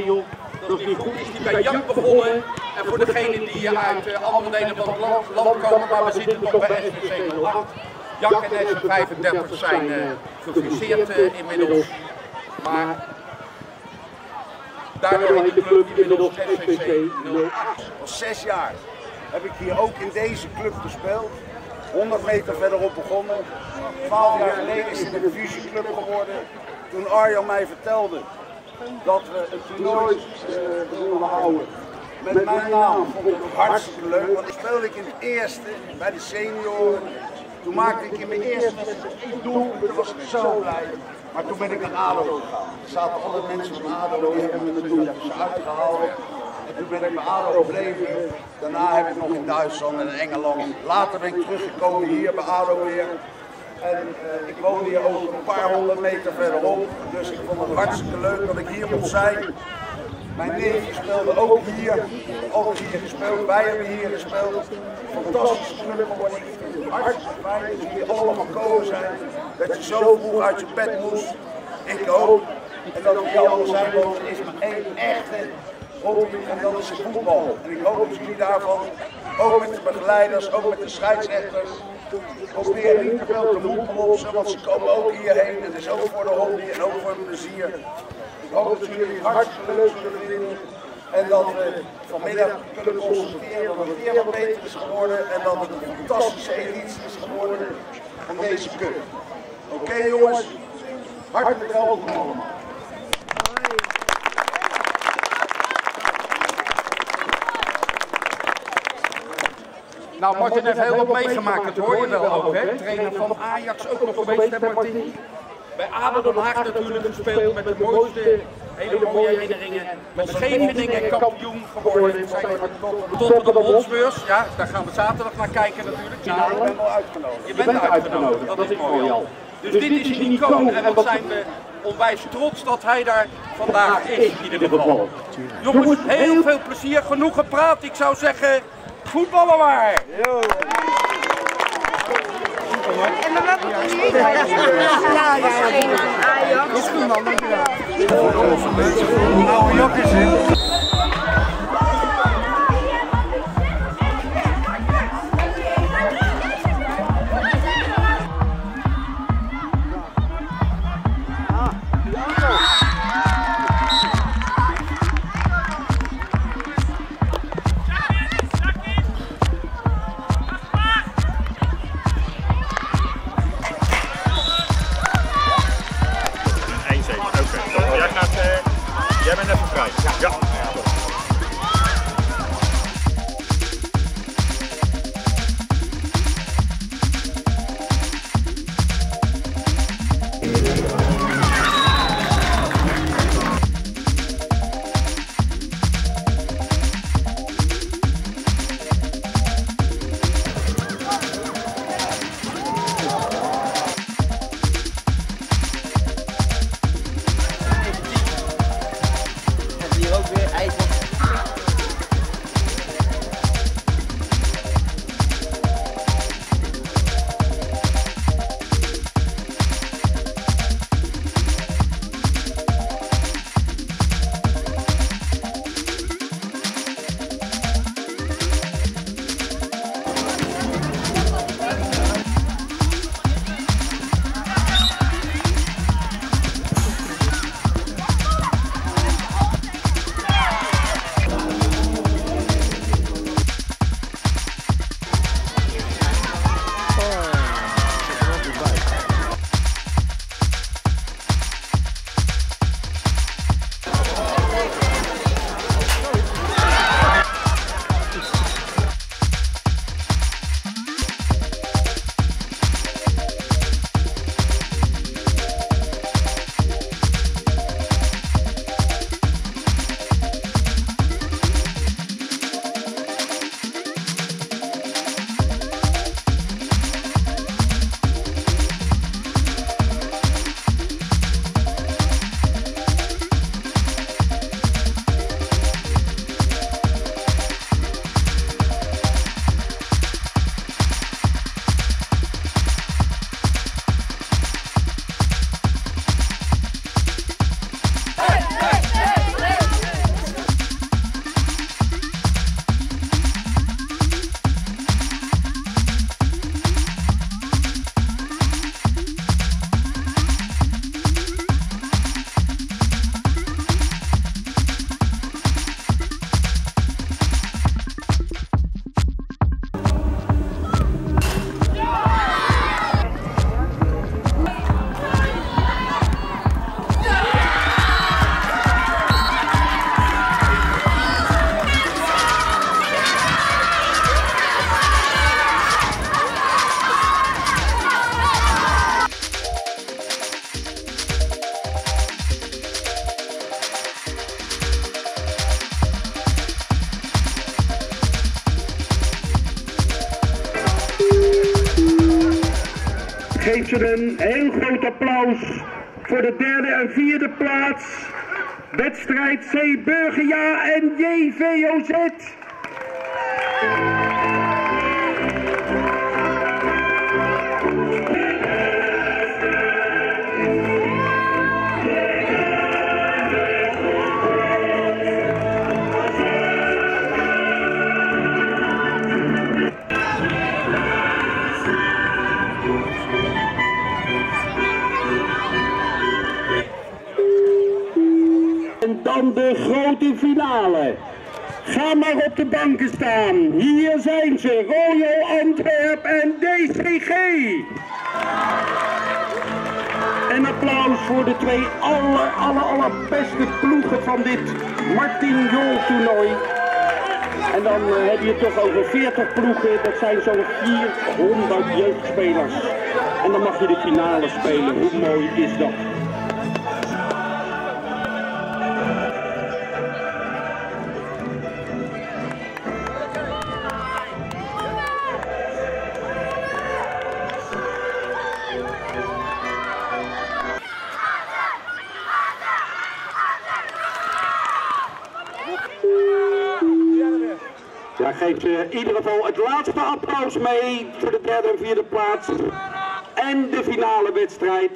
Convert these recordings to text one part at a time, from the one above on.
joh, dat is niet goed. Is die bij Jak begonnen. En voor degenen die uit andere delen van het land komen, maar we zitten nog bij SVC 08. Jak en SV35 zijn gefuseerd inmiddels. Maar daardoor heet de club inmiddels SVC 08. Al 6 jaar heb ik hier ook in deze club gespeeld. 100 meter verderop begonnen. 12 jaar geleden is het een fusieclub geworden. Toen Arjan mij vertelde dat we een toernooi wilden houden met mijn naam, vond ik het hartstikke leuk. Want ik speelde in het eerste bij de senioren. Toen maakte ik in mijn eerste wedstrijd 1 doelpunt. Toen was ik zo blij. Maar toen ben ik naar ADO gegaan. Er zaten alle mensen van ADO, die hebben me toen uitgehaald. En toen ben ik bij ADO gebleven. Daarna heb ik nog in Duitsland en in Engeland. Later ben ik teruggekomen hier bij ADO weer. En ik woonde hier ook een paar 100 meter verderop. Dus ik vond het hartstikke leuk dat ik hier mocht zijn. Mijn neefje speelde ook hier gespeeld. Wij hebben hier gespeeld. Fantastische club geworden. Ik vind het hartstikke fijn dat jullie allemaal gekomen zijn. Dat je zo vroeg uit je bed moest. Ik ook. En dat we hier allemaal zijn, want er is maar één echte hobby en dat is het voetbal. En ik hoop dat jullie daarvan, ook met de begeleiders, ook met de scheidsrechters, proberen niet te veel te mompelen, want ze komen ook hierheen. En het is ook voor de hobby en ook voor het plezier. Ik hoop dat jullie het hartstikke leuk zullen vinden. En dat we vanmiddag kunnen constateren dat het weer wat beter is geworden. En dat het een fantastische editie is geworden van deze cup. Oké, jongens, hartelijk welkom allemaal. Nou, Martin heeft heel wat meegemaakt, dat hoor je wel ook, hè? Trainer van Ajax ook nog geweest, hè Martin? Bij ADO Den Haag natuurlijk gespeeld met de mooiste, hele mooie herinneringen. Met Scheveningen kampioen geworden. Tot op de Bolsbeurs. Ja, daar gaan we zaterdag naar kijken natuurlijk. Ja, ik ben wel uitgenodigd. Je bent uitgenodigd, dat is mooi al. Dus dit is een icoon en wat zijn we onwijs trots dat hij daar vandaag is in ieder geval. Jongens, heel veel plezier, genoeg gepraat. Ik zou zeggen, voetballen maar! Yo. En dan wat moet je niet? Ajax. Is goed man, dankjewel. Nou, jokjes, hè? Jij bent even vrij. Ja. geeft ze een heel groot applaus voor de derde en vierde plaats. Wedstrijd C. Burgerja en JVOZ. En dan de grote finale. Ga maar op de banken staan. Hier zijn ze, Royal Antwerp en DCG. Een applaus voor de twee allerbeste ploegen van dit Martin Jol toernooi. En dan heb je toch over 40 ploegen, dat zijn zo'n 400 jeugdspelers. En dan mag je de finale spelen, hoe mooi is dat? Daar geeft ze in ieder geval het laatste applaus mee voor de derde en vierde plaats. En de finale wedstrijd.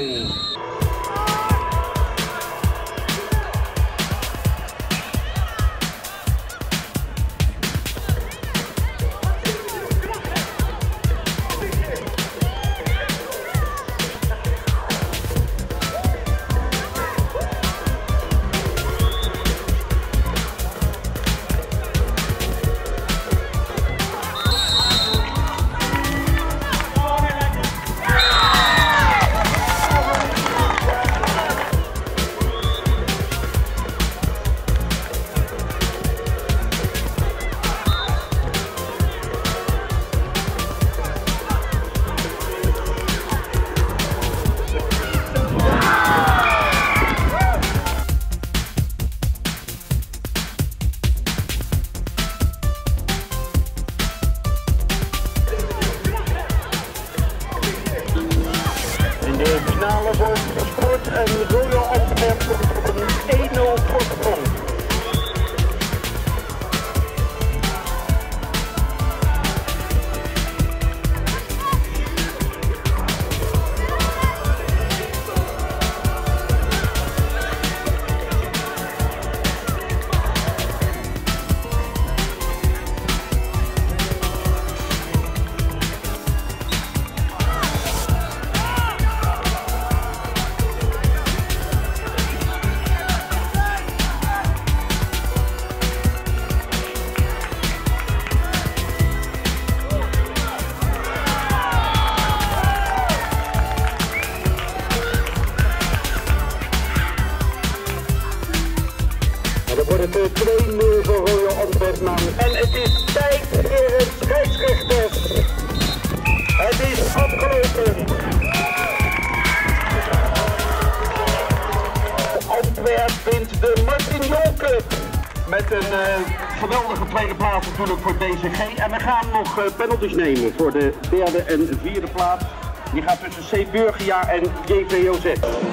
De finale wordt Sport en Royal Antwerp op een 1-0 voorsprong. Dan wordt het 2-0 voor Royal Antwerp. En het is tijd voor het scheidsrechters. Het is afgelopen. Antwerp wint de Martin Jol Cup. Met een geweldige tweede plaats natuurlijk voor DCG. En we gaan nog penalties nemen voor de derde en vierde plaats. Die gaat tussen C. Burgerja en JVOZ.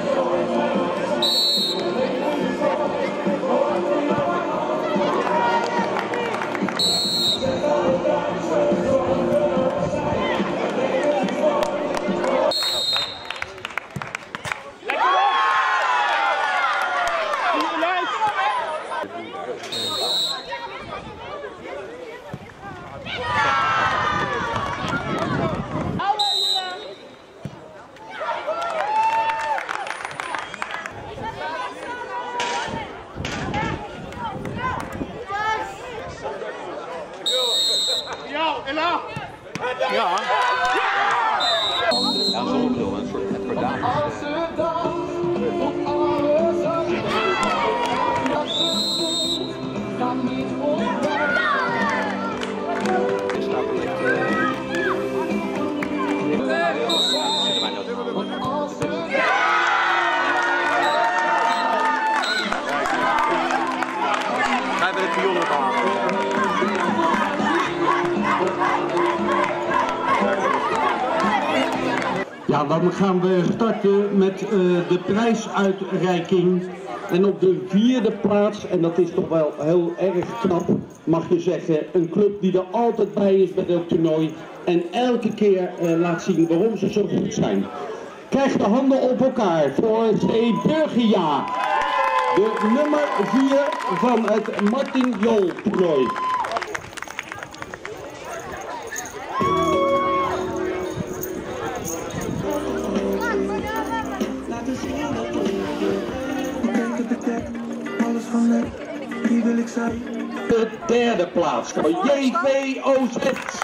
Ja. Ja, zo bedoel ik, een soort Edward Ga je bij de pionnen halen? Ja, dan gaan we starten met de prijsuitreiking. En op de 4e plaats, en dat is toch wel heel erg knap, mag je zeggen, een club die er altijd bij is bij het toernooi en elke keer laat zien waarom ze zo goed zijn. Krijg de handen op elkaar voor Zeeburgia, de nummer 4 van het Martin Jol toernooi. De 3e plaats voor JVOZ.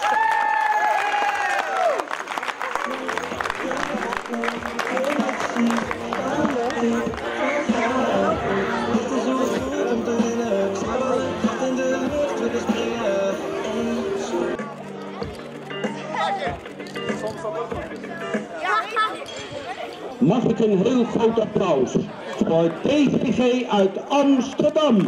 Mag ik een heel groot applaus voor DVG uit Amsterdam.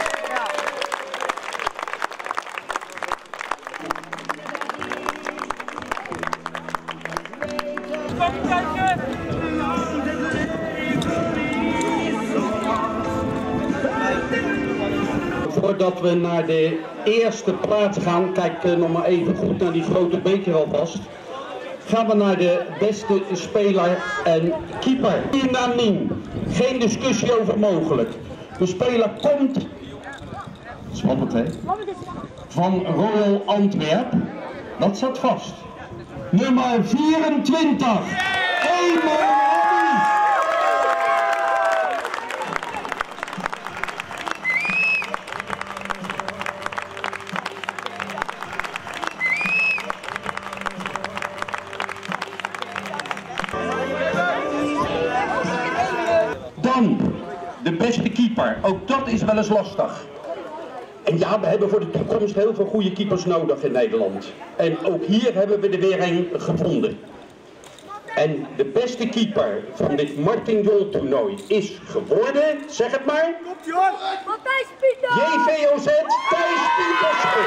Voordat we naar de eerste plaats gaan, kijk nog maar even goed naar die grote beker alvast. Gaan we naar de beste speler en keeper. Unaniem. Geen discussie over mogelijk. De speler komt, spannend hè, van Royal Antwerp. Dat zat vast. Nummer 24. Emo. Dan de beste keeper, ook dat is wel eens lastig. En ja, we hebben voor de toekomst heel veel goede keepers nodig in Nederland. En ook hier hebben we er weer een gevonden. En de beste keeper van dit Martin Jol toernooi is geworden, zeg het maar. Matthijs Pieter! JVOZ Thijs Pietersen.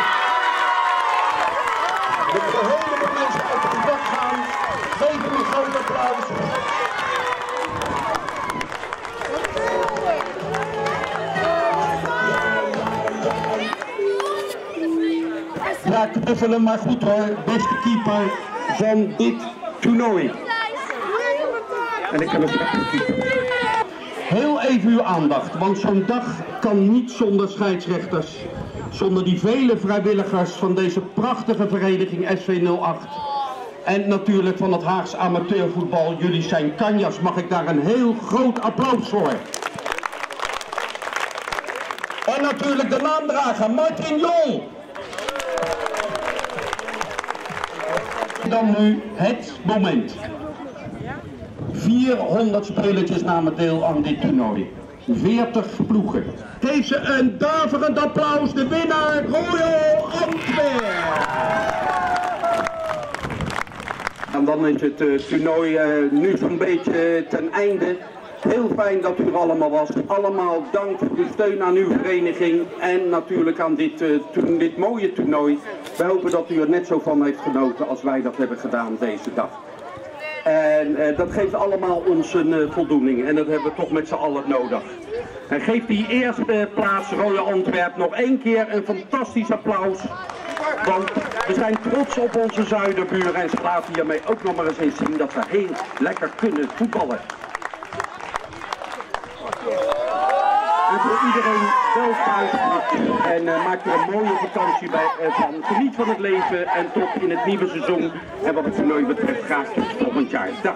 De gehele mensen uit het dak gaan, geef hem een groot applaus. Ja, knuffelen, maar goed hoor, beste keeper van dit toernooi. En ik kan het keeper. Heel even uw aandacht, want zo'n dag kan niet zonder scheidsrechters. Zonder die vele vrijwilligers van deze prachtige vereniging SV08. En natuurlijk van het Haags amateurvoetbal, jullie zijn kanjas, mag ik daar een heel groot applaus voor. En natuurlijk de naamdrager Martin Jol. Dan nu het moment. 400 spelertjes namen deel aan dit toernooi. 40 ploegen. Geef ze een daverend applaus, de winnaar Royal Antwerp. En dan is het toernooi nu zo'n beetje ten einde. Heel fijn dat u er allemaal was. Allemaal dank voor uw steun aan uw vereniging en natuurlijk aan dit mooie toernooi. Wij hopen dat u er net zo van heeft genoten als wij dat hebben gedaan deze dag. En dat geeft allemaal ons een voldoening en dat hebben we toch met z'n allen nodig. En geef die eerste plaats Royal Antwerp nog één keer een fantastisch applaus. Want we zijn trots op onze zuiderburen en ze laten hiermee ook nog maar eens zien dat we heel lekker kunnen voetballen. En voor iedereen wel thuis en maak er een mooie vakantie van. Geniet van het leven en tot in het nieuwe seizoen. En wat het toernooi betreft graag tot volgend jaar. Dag!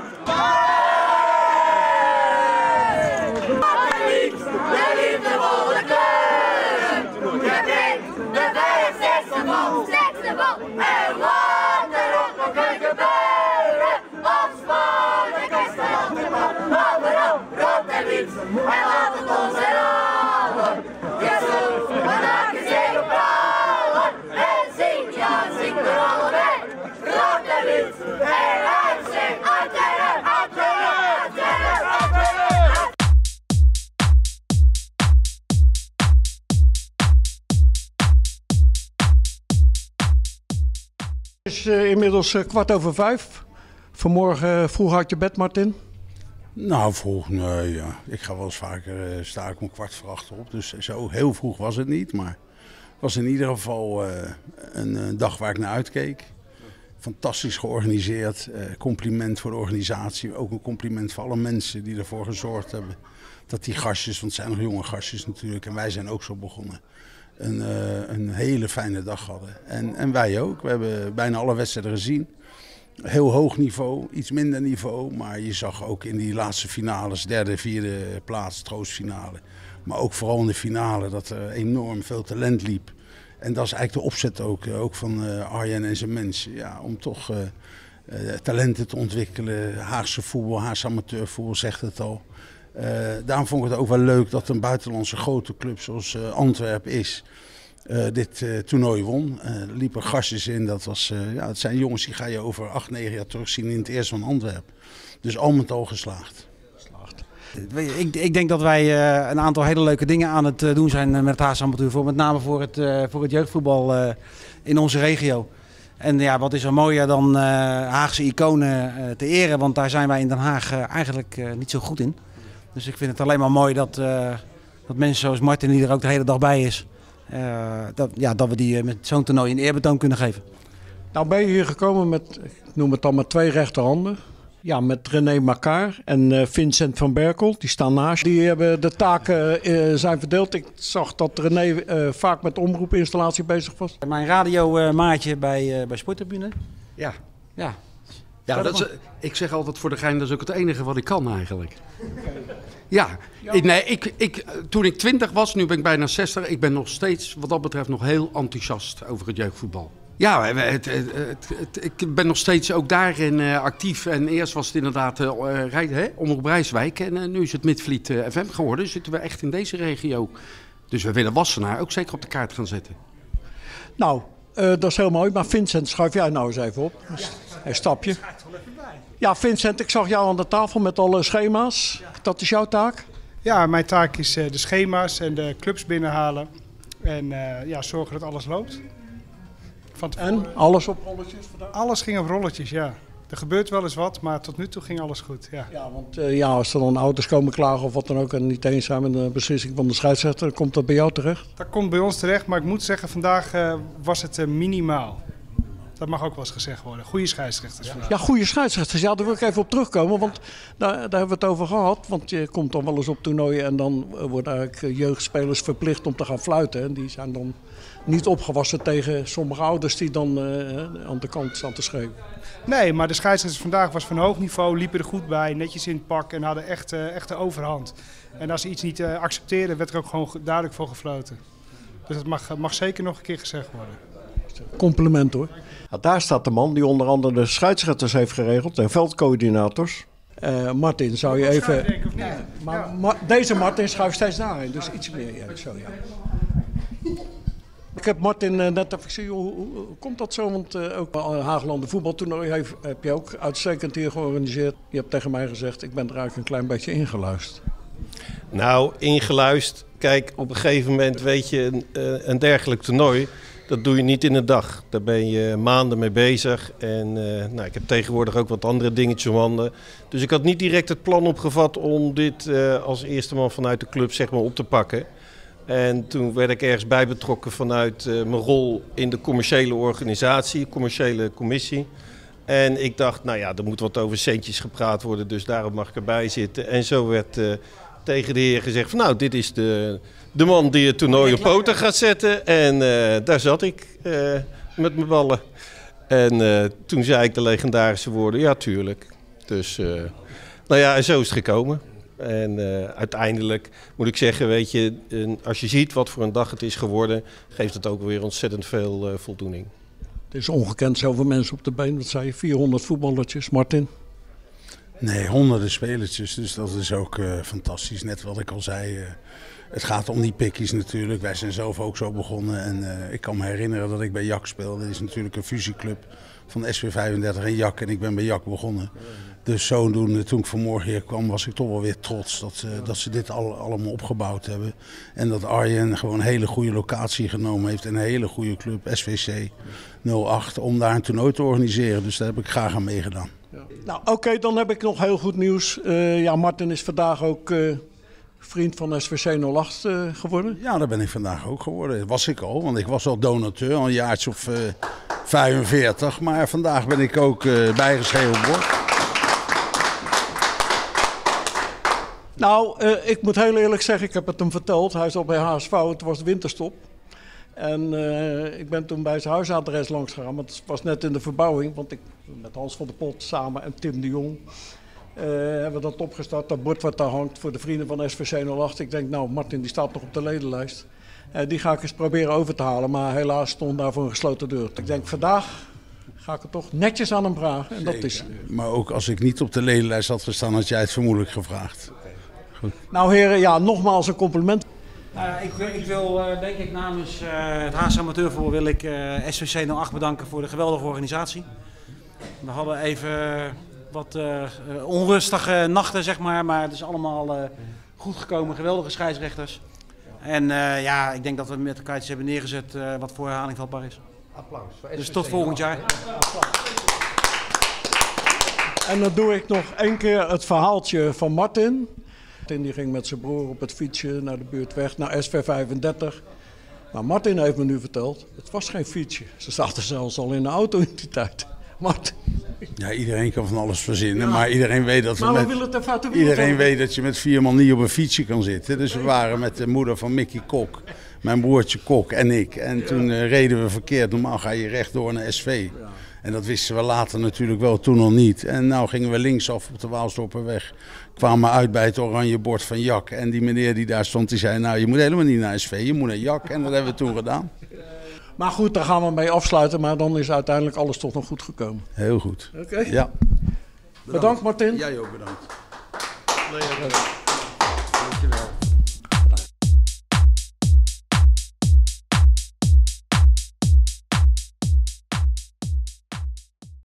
Het is inmiddels 5:15. Vanmorgen vroeg uit je bed, Martin? Nou, vroeg, nee, ja. Ik ga wel eens vaker, sta ik om 7:15 op. Dus zo heel vroeg was het niet. Maar het was in ieder geval een dag waar ik naar uitkeek. Fantastisch georganiseerd. Compliment voor de organisatie. Ook een compliment voor alle mensen die ervoor gezorgd hebben. Dat die gastjes, want het zijn nog jonge gastjes natuurlijk. En wij zijn ook zo begonnen. Een hele fijne dag hadden. En wij ook. We hebben bijna alle wedstrijden gezien. Heel hoog niveau, iets minder niveau. Maar je zag ook in die laatste finales, 3e, 4e plaats, troostfinale. Maar ook vooral in de finale dat er enorm veel talent liep. En dat is eigenlijk de opzet ook van Arjen en zijn mensen. Ja, om toch talenten te ontwikkelen. Haagse voetbal, Haagse amateurvoetbal zegt het al. Daarom vond ik het ook wel leuk dat een buitenlandse grote club zoals Antwerpen is. Dit toernooi won. Er liepen gastjes in. Het zijn jongens die ga je over 8, 9 jaar terugzien in het eerste van Antwerpen. Dus al met al geslaagd. Ik denk dat wij een aantal hele leuke dingen aan het doen zijn met het Haagse amateurvoetbal. Met name voor het jeugdvoetbal in onze regio. En ja, wat is er mooier dan Haagse iconen te eren. Want daar zijn wij in Den Haag eigenlijk niet zo goed in. Dus ik vind het alleen maar mooi dat mensen zoals Martin, die er ook de hele dag bij is, dat we die met zo'n toernooi een eerbetoon kunnen geven. Nou ben je hier gekomen met, ik noem het dan met 2 rechterhanden. Ja, met René Makar en Vincent van Berkel, die staan naast. Die hebben de taken zijn verdeeld. Ik zag dat René vaak met de omroepinstallatie bezig was. Mijn radiomaatje bij Sporttribune. Ja. Ja. Ja, ik zeg altijd voor de gein, dat is ook het enige wat ik kan eigenlijk. Ja, toen ik 20 was, nu ben ik bijna 60, ik ben nog steeds wat dat betreft nog heel enthousiast over het jeugdvoetbal. Ja, ik ben nog steeds ook daarin actief. En eerst was het inderdaad Omroep Rijswijk en nu is het Midvliet FM geworden. Zitten we echt in deze regio. Dus we willen Wassenaar ook zeker op de kaart gaan zetten. Nou, dat is heel mooi. Maar Vincent, schuif jij nou eens even op. Een stapje. Ja, Vincent, ik zag jou aan de tafel met alle schema's. Dat is jouw taak? Ja, mijn taak is de schema's en de clubs binnenhalen. En zorgen dat alles loopt. En alles op rolletjes vandaag? Alles ging op rolletjes, ja. Er gebeurt wel eens wat, maar tot nu toe ging alles goed. Ja, ja want als er dan auto's komen klagen of wat dan ook en niet eens zijn met de beslissing van de scheidsrechter, dan komt dat bij jou terecht? Dat komt bij ons terecht, maar ik moet zeggen, vandaag was het minimaal. Dat mag ook wel eens gezegd worden. Goede scheidsrechters. Ja, goede scheidsrechters. Ja, daar wil ik even op terugkomen, want daar hebben we het over gehad. Want je komt dan wel eens op toernooien en dan worden eigenlijk jeugdspelers verplicht om te gaan fluiten. En die zijn dan niet opgewassen tegen sommige ouders die dan aan de kant staan te schreeuwen. Nee, maar de scheidsrechters vandaag was van hoog niveau, liepen er goed bij, netjes in het pak en hadden echt de overhand. En als ze iets niet accepteerden, werd er ook gewoon duidelijk voor gefloten. Dus dat mag zeker nog een keer gezegd worden. Compliment hoor. Ja, daar staat de man die onder andere de scheidsrechters heeft geregeld en veldcoördinators. Martin, zou je even... Denk, of niet? Maar deze Martin schuift steeds daarin, dus iets meer. Ja, zo, ja. Ik heb Martin net even gezien, hoe komt dat zo? Want ook Haaglanden voetbaltoernooi heb je ook uitstekend hier georganiseerd. Je hebt tegen mij gezegd, ik ben er eigenlijk een klein beetje ingeluisterd. Nou, ingeluisterd. Kijk, op een gegeven moment weet je, een dergelijk toernooi, dat doe je niet in een dag. Daar ben je maanden mee bezig. En ik heb tegenwoordig ook wat andere dingetjes om handen. Dus ik had niet direct het plan opgevat om dit als eerste man vanuit de club zeg maar, op te pakken. En toen werd ik ergens bij betrokken vanuit mijn rol in de commerciële organisatie, commerciële commissie. En ik dacht, nou ja, er moet wat over centjes gepraat worden, dus daarom mag ik erbij zitten. En zo werd tegen de heer gezegd van nou, dit is de man die het toernooi op poten gaat zetten. En daar zat ik met mijn ballen. En toen zei ik de legendarische woorden, ja tuurlijk. Dus en zo is het gekomen. En uiteindelijk moet ik zeggen, weet je, als je ziet wat voor een dag het is geworden, geeft het ook weer ontzettend veel voldoening. Het is ongekend zoveel mensen op de been. Wat zei je, 400 voetballertjes, Martin? Nee, honderden spelertjes, dus dat is ook fantastisch. Net wat ik al zei, het gaat om die pikkies natuurlijk. Wij zijn zelf ook zo begonnen en ik kan me herinneren dat ik bij JAK speelde. Dat is natuurlijk een fusieclub van SV 35 en Jak. En ik ben bij Jak begonnen. Dus zodoende, toen ik vanmorgen hier kwam, was ik toch wel weer trots dat ze dit allemaal opgebouwd hebben. En dat Arjen gewoon een hele goede locatie genomen heeft en een hele goede club, SVC 08, om daar een toernooi te organiseren. Dus daar heb ik graag aan meegedaan. Ja. Nou oké, dan heb ik nog heel goed nieuws. Ja, Martin is vandaag ook vriend van SVC 08 geworden. Ja, dat ben ik vandaag ook geworden. Dat was ik al, want ik was al donateur, al een jaartje of 45. Maar vandaag ben ik ook bijgeschreven op bord. Nou, ik moet heel eerlijk zeggen, ik heb het hem verteld. Hij is al bij HSV, het was winterstop. En ik ben toen bij zijn huisadres langs gegaan, want het was net in de verbouwing. Want ik met Hans van der Pot samen en Tim de Jong hebben we dat opgestart. Dat bord wat daar hangt voor de vrienden van SVC 08. Ik denk, nou, Martin die staat nog op de ledenlijst. Die ga ik eens proberen over te halen, maar helaas stond daar voor een gesloten deur. Ik denk, vandaag ga ik het toch netjes aan hem vragen. En dat is... Maar ook als ik niet op de ledenlijst had gestaan, had jij het vermoedelijk gevraagd. Goed. Nou heren, ja, nogmaals een compliment. Ik wil denk ik namens het Haagse Amateurvoetbal wil ik SVC 08 bedanken voor de geweldige organisatie. We hadden even wat onrustige nachten, zeg maar het is allemaal goed gekomen. Geweldige scheidsrechters. En ja, ik denk dat we met elkaar iets hebben neergezet wat voor herhaling vatbaar is. Applaus. Dus tot volgend jaar. En dan doe ik nog één keer het verhaaltje van Martin. Martin die ging met zijn broer op het fietsje naar de buurtweg, naar SV 35. Maar Martin heeft me nu verteld, het was geen fietsje. Ze zaten zelfs al in de auto in die tijd. Martin. Ja, iedereen kan van alles verzinnen, maar iedereen weet dat iedereen weet dat je met 4 man niet op een fietsje kan zitten. Dus we waren met de moeder van Mickey Kok, mijn broertje Kok en ik. En toen reden we verkeerd, normaal ga je rechtdoor naar SV. Ja. En dat wisten we later natuurlijk wel, toen nog niet. En nou gingen we linksaf op de Waalsdorperweg. Kwamen uit bij het oranje bord van Jak. En die meneer die daar stond, die zei, nou je moet helemaal niet naar SV, je moet naar Jak. En dat hebben we toen gedaan. Maar goed, daar gaan we mee afsluiten. Maar dan is uiteindelijk alles toch nog goed gekomen. Heel goed. Oké. Ja. Bedankt Martin. Jij ook bedankt. Dankjewel.